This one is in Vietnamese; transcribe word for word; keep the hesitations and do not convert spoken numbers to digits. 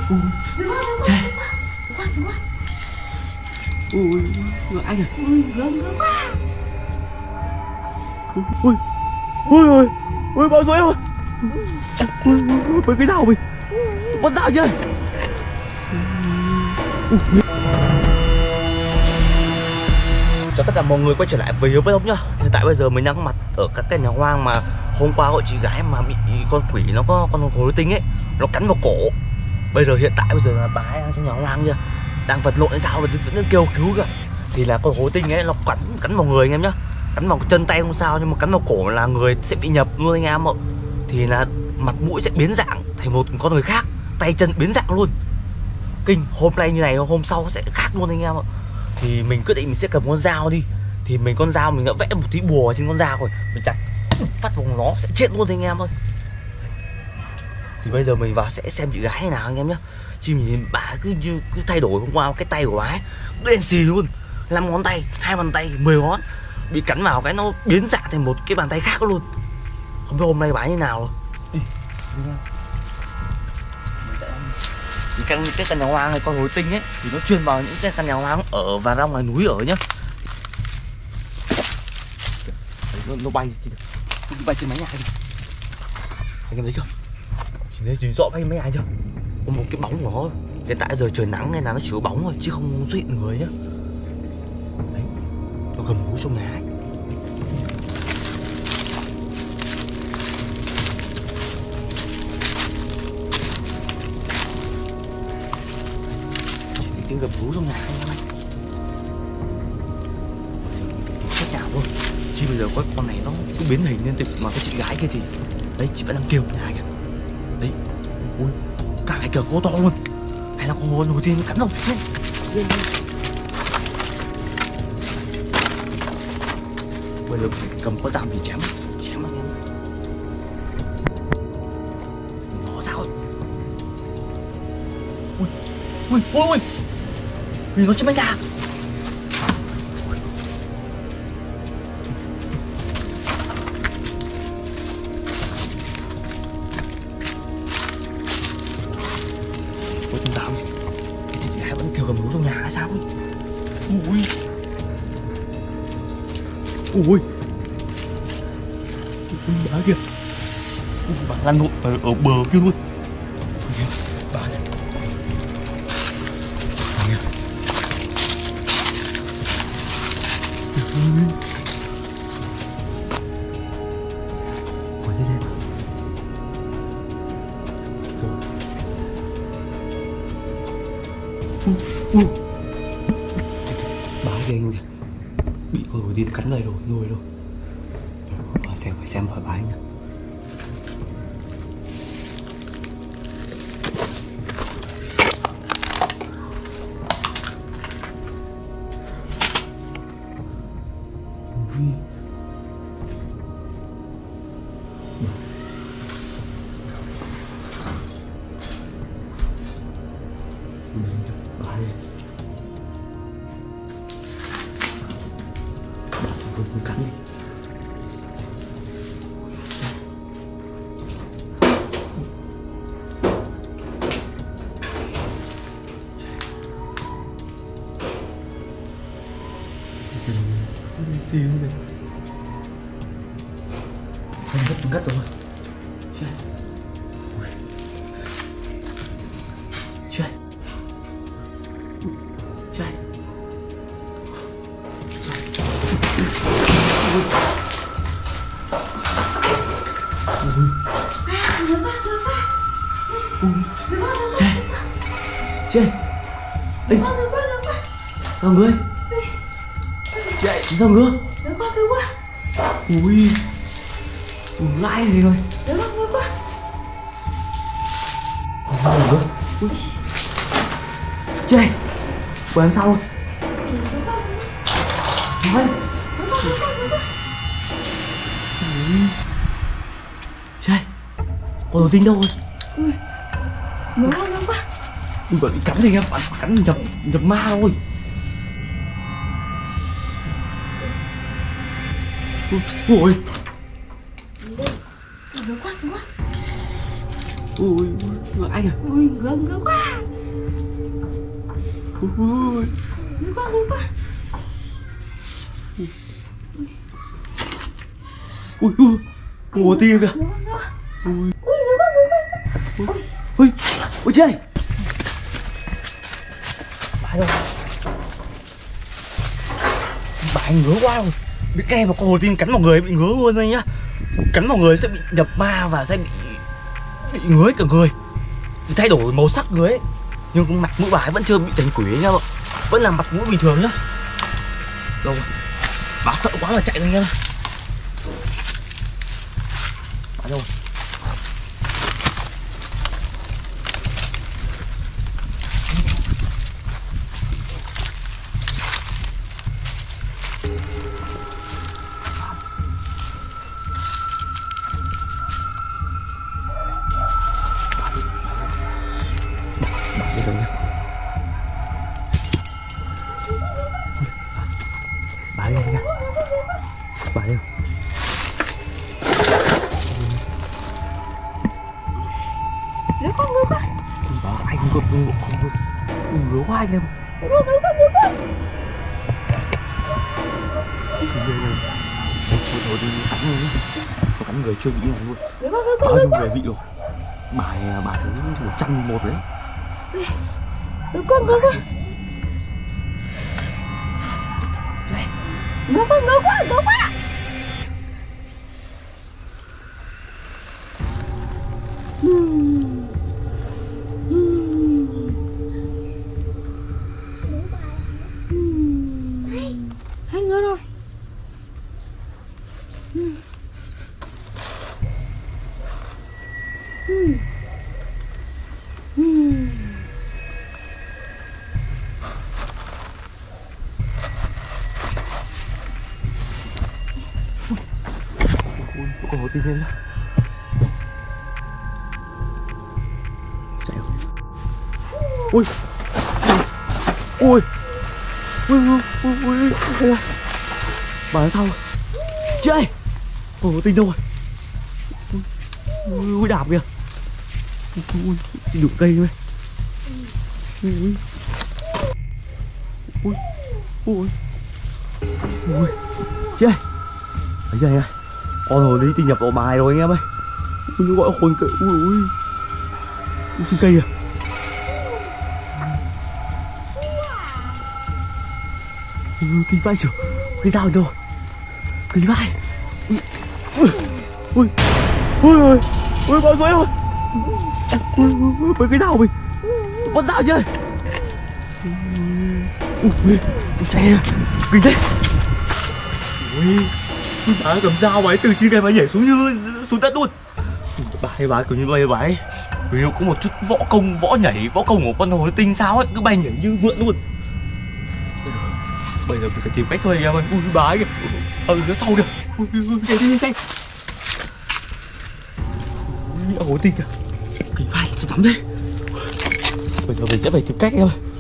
Ui, Đừng qua, đừng qua, trời. đừng qua, đừng qua, đừng qua. Ui, ui, anh à. Ui, gớm gớm quá. Ui, ui, ui, ui, bao dưới rồi. Ui, ui, ui, với cái dao mình. Con dao chưa? Cho tất cả mọi người quay trở lại với Hiếu Vlog nhá. Hiện tại bây giờ mình đang có mặt ở các căn nhà hoang mà hôm qua gọi chị gái mà bị con quỷ nó có con hối tinh ấy, nó cắn vào cổ. Bây giờ hiện tại bây giờ là bà ấy đang trong nhà hoang kia, đang vật lộn hay sao mà vẫn đang kêu cứu kìa. Thì là con hối tinh ấy nó cắn cắn vào người anh em nhá, cắn vào chân tay không sao nhưng mà cắn vào cổ là người sẽ bị nhập luôn anh em ạ. Thì là mặt mũi sẽ biến dạng thành một con người khác, tay chân biến dạng luôn. Kinh, hôm nay như này hôm sau sẽ khác luôn anh em ạ. Thì mình quyết định mình sẽ cầm con dao đi. Thì mình con dao mình đã vẽ một tí bùa trên con dao rồi, mình chặt phát vào nó sẽ chết luôn anh em ơi. Thì bây giờ mình vào sẽ xem chị gái thế nào anh em nhé. Chứ nhìn bà cứ như cứ thay đổi hôm qua cái tay của bà ấy đen xì luôn, năm ngón tay, hai bàn tay, mười ngón bị cắn vào cái nó biến dạng thành một cái bàn tay khác luôn. Không biết hôm nay bà ấy như nào rồi. Đi, đi nhau. Thì căn cái căn nhà hoang này con hối tinh ấy thì nó chuyên vào những cái căn nhà hoang ở và ra ngoài núi ở nhá. Đấy, nó, nó bay thì nó bay trên mái nhà đi. Anh em thấy chưa? Chỉ thấy rõ bay mấy ai chưa? Có một cái bóng của nó. Hiện tại giờ trời nắng nên là nó chỉ có bóng thôi chứ không xuất hiện người nhá. Đấy, nó gầm rú trong nhà ấy. Tiếng gầm rú trong nhà anh em ơi. Chết nào luôn. Chi bây giờ có con này nó cứ biến hình liên tục mà cái chị gái kia thì đấy chị vẫn đang kêu nhà kìa. Đấy. Ui, cả cái cờ cô to luôn. Hay là cô nổi tiếng cắn đâu thế. Bây giờ phải cầm con dao thì chém chém anh em. Nó sao rồi? Ui, ui, ui, ui. Vì nó trên mái nhà. Ôi thằng Tám, cái chị gái vẫn kêu gầm rú trong nhà hay sao ấy. Ui, ui, ui, bà kìa. Ui, bà lăn lộn ở, ở bờ kia luôn. Bà này. Quay lên. Ui, ui. Báo kìa anh kìa. Bị con hối điên cắn này rồi, nuôi rồi. Bà xem, phải xem hỏi bà anh nha. Bà ơi, bà không không cắn đi. Cái xì luôn này. Anh gấp chúng gắt rồi. Trời. Trời. Trời. Trời. Ê. Sao người? Chạy, sao ngứa? Ui. Ui, lại gì rồi? Sao ngứa? Ui. Trời. Vừa làm sao rồi? Thôi. Trời. Con đầu tinh đâu rồi? Ui. Ngứa quá, ngứa quá. Ui, bà bị cắn gì em? Bà cắn nhập, nhập ma thôi. Ui. Ui. Ngứa quá, ngứa quá. Ui. Vãi kìa. Ui ngứa ngứa quá. Ui. Ngứa quá ngứa quá. Ui ui. Ủa tim kìa. Ngứa quá ngứa. Ui. Ui ngứa quá ngứa quá. Ui. Ui. Ui trời. Bãi đâu? Bãi ngứa quá rồi. Bị ke mà con hồ tin cắn vào người bị ngứa luôn đây nhá. Cắn vào người sẽ bị nhập ma và sẽ bị bị ngứa hết cả người, bị thay đổi màu sắc người ấy. Nhưng mặt mũi bà ấy vẫn chưa bị thành quỷ nha, vẫn là mặt mũi bình thường nhá. Đâu rồi? Bà sợ quá là chạy ra nha. Bà đâu rồi? Bà đây nha. Bà đây. Ngứa quá ngứa quá. Bà anh còn ngứa không ngứa quá anh em. Ngứa ngứa quá ngứa quá. Thôi đi cắn luôn nhá. Nó cắn người chưa bị nào luôn. Ngứa quá ngứa quá. Bao nhiêu người bị rồi. Bà này bà thứ một trăm một đấy. Ngứa quá ngứa quá. Ngứa quá ngứa quá ngứa quá. Hết ngứa rồi. Con hồ tin lên đó. Chạy không? Ui. Ui. Ui ui ui ui. Đây là. Bà làm sao rồi? Chị ơi. Con hồ tin đâu rồi? Ui, ui đạp kìa. Ui, đụng cây thôi. Ui. Ui. Ui. Ui. Chị ơi. Thấy chưa anh? Con hồ ly tinh nhập vào bài rồi anh em ơi. Nó gọi hồn kìa. Ui ui. Ui trên cây kìa. Ui kinh vãi chửa. Cái dao đâu? Kinh vãi. Ui. Ui. Ui ui. Ui bao dưới rồi. Ui ui ui cái dao mình. Con dao chưa? Ui ui. Chạy. Kinh thế. Ui. Bà cầm dao bà ấy từ trên cây bà nhảy xuống như xuống đất luôn. Bà ấy bà ấy kiểu như bây bà ấy kiểu như có một chút võ công, võ nhảy, võ công của con hồ ly tinh sao ấy, cứ bay nhảy như vượn luôn. Bây giờ mình phải tìm cách thôi anh em ơi. Ui bà ấy kìa. Ở phía sau kìa. Ui ui chạy đi nhanh. Ui hồ ly tinh kìa. Kinh vai xuống tắm đây. Bây giờ mình sẽ phải tìm cách em ơi.